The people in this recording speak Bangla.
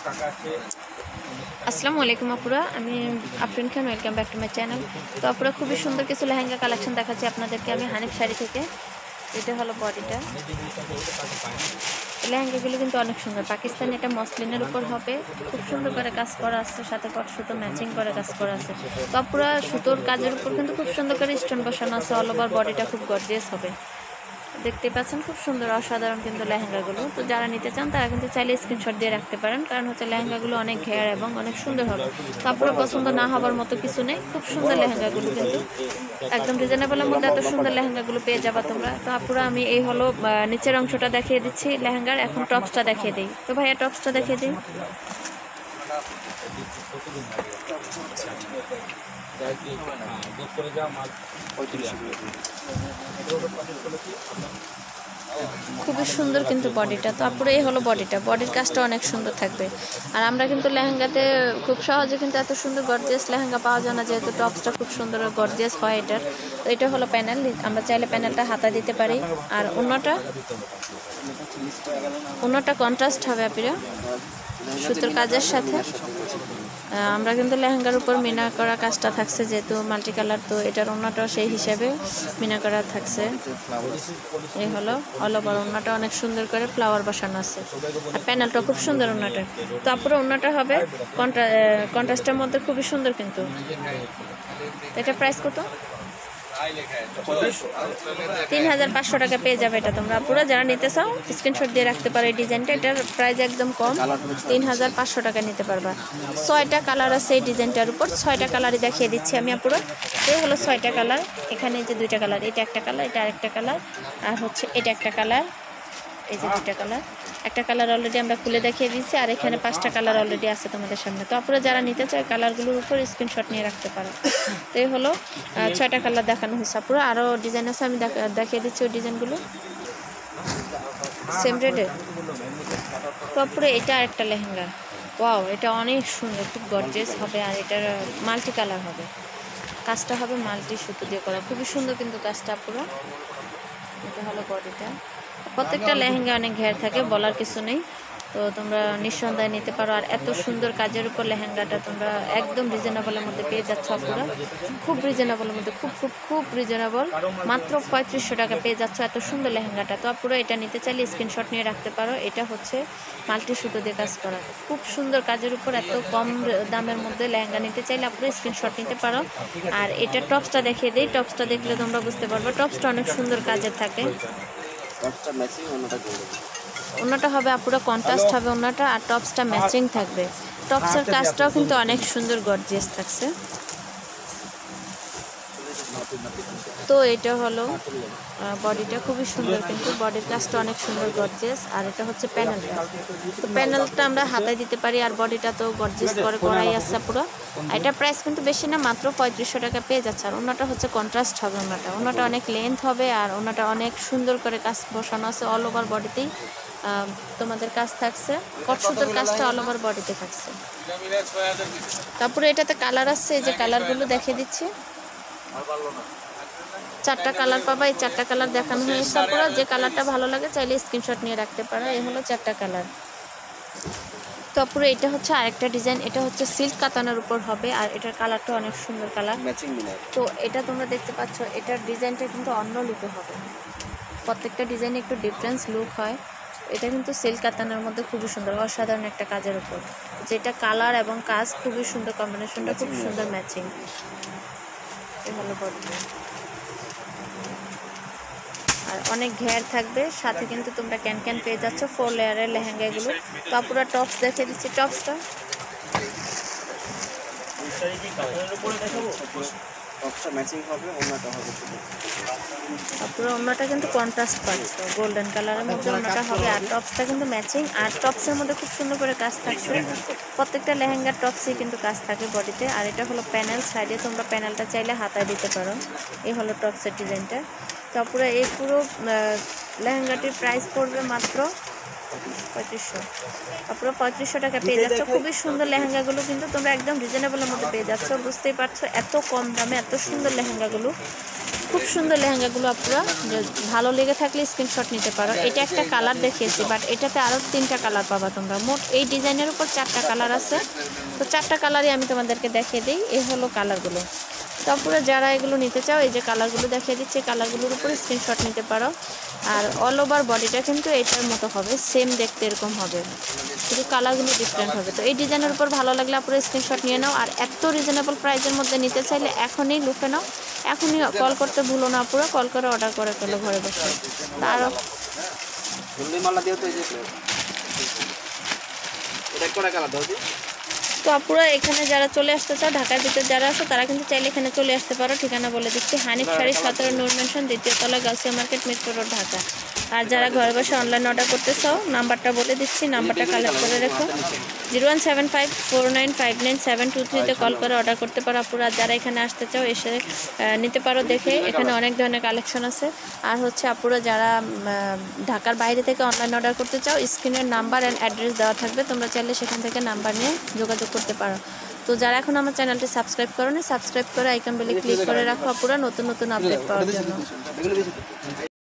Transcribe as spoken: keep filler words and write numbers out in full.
আসসালামু আলাইকুম আপুরা, আমি Afrin Khan. Welcome back to my channel. তো আপুরা, খুবই সুন্দর কিছু লেহেঙ্গা কালেকশন দেখাচ্ছি আপনাদেরকে আমি হানিফ শাড়ি থেকে। এটা হলো বডিটা। লেহেঙ্গাগুলো কিন্তু অনেক সুন্দর। পাকিস্তানি এটা মসলিনের উপর হবে, খুব সুন্দর করে কাজ করা আছে, সাথে কট সুতো ম্যাচিং করে কাজ করা আছে। তো আপুরা, সুতোর কাজের উপর কিন্তু খুব সুন্দর করে স্টোন বসানো আছে। অল ওভার বডিটা খুব গর্জিয়াস হবে, দেখতে পাচ্ছেন খুব সুন্দর অসাধারণ কিন্তু লেহেঙ্গাগুলো। তো যারা নিতে চান তারা কিন্তু চাইলে স্ক্রিনশট দিয়ে রাখতে পারেন, কারণ হচ্ছে লেহেঙ্গাগুলো অনেক ঘের এবং অনেক সুন্দর হবে। তো আপনার পছন্দ না হবার মতো কিছু নেই, খুব সুন্দর লেহেঙ্গাগুলো কিন্তু একদম রিজনেবলের মধ্যে এত সুন্দর লেহেঙ্গাগুলো পেয়ে যাবা তোমরা। তো আপুরা, আমি এই হলো নিচের অংশটা দেখিয়ে দিচ্ছি লেহেঙ্গার। এখন টপসটা দেখিয়ে দিই। তো ভাইয়া টপসটা দেখিয়ে দিই। খুবই সুন্দর কিন্তু বডিটা। তো আপুরা, এই হলো বডিটা। বডির কাজটা অনেক সুন্দর থাকবে। আর আমরা কিন্তু লেহেঙ্গাতে খুব সহজে কিন্তু এত সুন্দর গর্জিয়াস লেহেঙ্গা পাওয়া যায় না, যেহেতু টপসটা খুব সুন্দর গর্জিয়াস হয় এটার। তো এটা হলো প্যানেল। আমরা চাইলে প্যানেলটা হাতা দিতে পারি। আর অন্যটা অন্যটা কন্ট্রাস্ট হবে আপুরা সুতোর কাজের সাথে। আমরা কিন্তু লেহেঙ্গার উপর মিনা করা কাজটা থাকছে, যেহেতু মাল্টি কালার, তো এটার ওড়নাটাও সেই হিসাবে মিনা করা থাকছে। এই হলো অল ওভার ওড়নাটা, অনেক সুন্দর করে ফ্লাওয়ার বসানো আছে। আর প্যানেলটা খুব সুন্দর ওড়নাটা। তো আপুরো, ওড়নাটা হবে কন্ট্রা কন্ট্রাস্টের মধ্যে, খুবই সুন্দর কিন্তু। এটা প্রাইস কত? তিন হাজার পাঁচশো টাকা পেয়ে যাবে এটা তোমরা। পুরো যারা নিতে চাও স্ক্রিনশট দিয়ে রাখতে পারো এই ডিজাইনটা। এটার প্রাইস একদম কম, তিন হাজার পাঁচশো টাকা নিতে পারবা। ছয়টা কালার আছে এই ডিজাইনটার উপর, ছয়টা কালারই দেখিয়ে দিচ্ছি আমি পুরো। এই হলো ছয়টা কালার। এখানে যে দুইটা কালার, এটা একটা কালার, এটা আরেকটা কালার, আর হচ্ছে এটা একটা কালার, এই যে দুইটা কালার। একটা কালার অলরেডি আমরা খুলে দেখিয়ে দিচ্ছি, আর এখানে পাঁচটা কালার অলরেডি আছে তোমাদের সামনে। তো আপনারা যারা নিতে চায় কালারগুলোর উপর স্ক্রিনশট নিয়ে রাখতে পারো। তো এই হলো ছয়টা কালার দেখানো হয়েছে। পুরো আরও ডিজাইন আছে, আমি দেখিয়ে দিচ্ছি ওই ডিজাইনগুলো সেম রেডে। তো পুরো এটা আরেকটা লেহেঙ্গা। ওয়াও, এটা অনেক সুন্দর, খুব গর্জিয়াস হবে। আর এটার মাল্টি কালার হবে, কাজটা হবে মাল্টি সুতো দিয়ে করা, খুবই সুন্দর কিন্তু কাজটা পুরো। এটা হলো বডিটা। প্রত্যেকটা লেহেঙ্গা অনেক ঘের থাকে, বলার কিছু নেই। তো তোমরা নিঃসন্দেহে নিতে পারো। আর এত সুন্দর কাজের উপর লেহেঙ্গাটা তোমরা একদম রিজনেবলের মধ্যে পেয়ে যাচ্ছ পুরো, খুব রিজনেবলের মধ্যে, খুব খুব খুব রিজনেবল। মাত্র পঁয়ত্রিশশো টাকা পেয়ে যাচ্ছ এত সুন্দর লেহেঙ্গাটা। তো পুরো এটা নিতে চাইলে স্ক্রিনশট নিয়ে রাখতে পারো। এটা হচ্ছে মাল্টি সুতো দিয়ে কাজ করা, খুব সুন্দর কাজের উপর এত কম দামের মধ্যে লেহেঙ্গা নিতে চাইলে পুরো স্ক্রিনশট নিতে পারো। আর এটা টপসটা দেখিয়ে দিই। টপসটা দেখলে তোমরা বুঝতে পারবে, টপসটা অনেক সুন্দর কাজের থাকে। ওনাটা হবে আপুরা কন্ট্রাস্ট হবে ওনাটা, আর টপসটা ম্যাচিং থাকবে। টপসের কাজটাও কিন্তু অনেক সুন্দর গর্জিয়াস থাকছে। তো এটা হলো বডিটা, খুবই সুন্দর কিন্তু বডির কাজটা অনেক সুন্দর গর্জিয়াস। আর এটা হচ্ছে প্যানেলটা। তো প্যানেলটা আমরা হাতায় দিতে পারি, আর বডিটা তো গর্জিয়াস করে করাই আছে পুরো। এটা প্রাইস কিন্তু বেশি না, মাত্র পঁয়ত্রিশশো টাকা পেয়ে যাচ্ছে। আর ওনাটা হচ্ছে কন্ট্রাস্ট হবে ওনাটা। ওনাটা অনেক লেন্থ হবে, আর ওনাটা অনেক সুন্দর করে কাজ বসানো আছে। অল ওভার বডিতেই তোমাদের কাজ থাকছে, কট সুতোর কাজটা অল ওভার বডিতে থাকছে। তারপরে এটাতে কালার আছে, এই যে কালারগুলো দেখিয়ে দিচ্ছি। চারটা কালার পাবা, এই চারটা কালার দেখানো হয়েছে পুরো। যে কালারটা ভালো লাগে চাইলে স্ক্রিনশট নিয়ে রাখতে পারো। এই হলো চারটা কালার। তো পুরো এটা হচ্ছে আরেকটা ডিজাইন। এটা হচ্ছে সিল্ক কাতানের উপর হবে, আর এটার কালারটা অনেক সুন্দর কালার। তো এটা তোমরা দেখতে পাচ্ছ, এটার ডিজাইনটা কিন্তু অন্য লুকে হবে। প্রত্যেকটা ডিজাইনে একটু ডিফারেন্স লুক হয়। এটা কিন্তু সিল্ক কাতানের মধ্যে খুবই সুন্দর, অসাধারণ একটা কাজের উপর, যেটা কালার এবং কাজ খুবই সুন্দর, কম্বিনেশনটা খুব সুন্দর ম্যাচিং। এই হলো বডি। আর অনেক ঘের থাকবে, সাথে কিন্তু তোমরা ক্যান ক্যান পেয়ে যাচ্ছ ফোর লেয়ারের লেহেঙ্গা এগুলো। তো পুরো টপস দেখে দিচ্ছি। টপসটা পুরো ওড়নাটা কিন্তু কন্ট্রাস্ট পাচ্ছ, গোল্ডেন কালারের মধ্যে ওড়নাটা হবে। আর টপসটা কিন্তু ম্যাচিং, আর টপসের মধ্যে খুব সুন্দর করে কাজ থাকছে। প্রত্যেকটা লেহেঙ্গার টপসে কিন্তু কাজ থাকে বডিতে। আর এটা হলো প্যানেল, সাইডে তোমরা প্যানেলটা চাইলে হাতায় দিতে পারো। এই হলো টপসের ডিজাইনটা। তারপরে এই পুরো লেহেঙ্গাটির প্রাইস পড়বে মাত্র পঁয়ত্রিশশো। তারপরে পঁয়ত্রিশশো টাকা পেয়ে যাচ্ছ। খুবই সুন্দর লেহেঙ্গাগুলো কিন্তু তোমরা একদম রিজনেবলের মধ্যে পেয়ে যাচ্ছ। বুঝতেই পারছো এত কম দামে এত সুন্দর লেহেঙ্গাগুলো খুব সুন্দর লেহেঙ্গাগুলো আপুরা, ভালো লেগে থাকলে স্ক্রিনশট নিতে পারো। এটা একটা কালার দেখিয়েছি, বাট এটাতে আরও তিনটা কালার পাবা তোমরা। মোট এই ডিজাইনের উপর চারটা কালার আছে, তো চারটা কালারই আমি তোমাদেরকে দেখিয়ে দিই। এই হলো কালারগুলো। তারপরে যারা এগুলো নিতে চাও, এই যে কালারগুলো দেখিয়ে দিচ্ছি, কালারগুলোর উপরে স্ক্রিনশট নিতে পারো। আর অল ওভার বডিটা কিন্তু এটার মতো হবে, সেম দেখতে এরকম হবে, শুধু কালারগুলো ডিফারেন্ট হবে। তো এই ডিজাইনের উপর ভালো লাগলে আপুরা স্ক্রিনশট নিয়ে নাও। আর এত রিজনেবল প্রাইসের মধ্যে নিতে চাইলে এখনই লুফে নাও, এখনই কল করতে ভুলো না পুরো, কল করে অর্ডার করে ফেলো ঘরে বসে। তারও তো আপুরা এখানে যারা চলে আসতে চাও, ঢাকার ভিতরে যারা আসো তারা কিন্তু চাইলে এখানে চলে আসতে পারো। ঠিকানা বলে দিচ্ছি, হানিফ শাড়ি, সতেরো নূর মেনশন, দ্বিতীয় তলা, Gausia market, metro road, Dhaka. আর যারা ঘরে বসে অনলাইন অর্ডার করতে চাও, নাম্বারটা বলে দিচ্ছি, নাম্বারটা কালেক্ট করে রেখো, zero one seven five four nine five nine seven two থ্রিতে কল করে অর্ডার করতে পারো আপুরা। যারা এখানে আসতে চাও এসে নিতে পারো দেখে, এখানে অনেক ধরনের কালেকশন আছে। আর হচ্ছে আপুরা যারা ঢাকার বাইরে থেকে অনলাইন অর্ডার করতে চাও, স্ক্রিনের নাম্বার অ্যান্ড অ্যাড্রেস দেওয়া থাকবে, তোমরা চাইলে সেখান থেকে নাম্বার নিয়ে যোগাযোগ করতে পারো। তো যারা এখন আমার চ্যানেলটি সাবস্ক্রাইব করো না, সাবস্ক্রাইব করে আইকন বেলে ক্লিক করে রাখো আপুরা, নতুন নতুন আপডেট পাওয়ার জন্য।